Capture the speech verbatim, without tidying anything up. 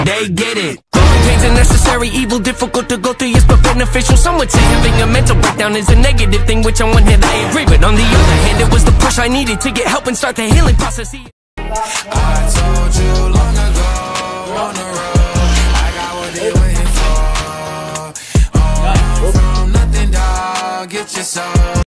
they get it. Growing pains are necessary, evil, difficult to go through, yes, but beneficial. Some would say having a mental breakdown is a negative thing, which on one hand I agree, but on the other hand, it was the push I needed to get help and start the healing process. I told you long ago, on the road, I got what they waiting for. Oh, from nothing, dog, get your soul.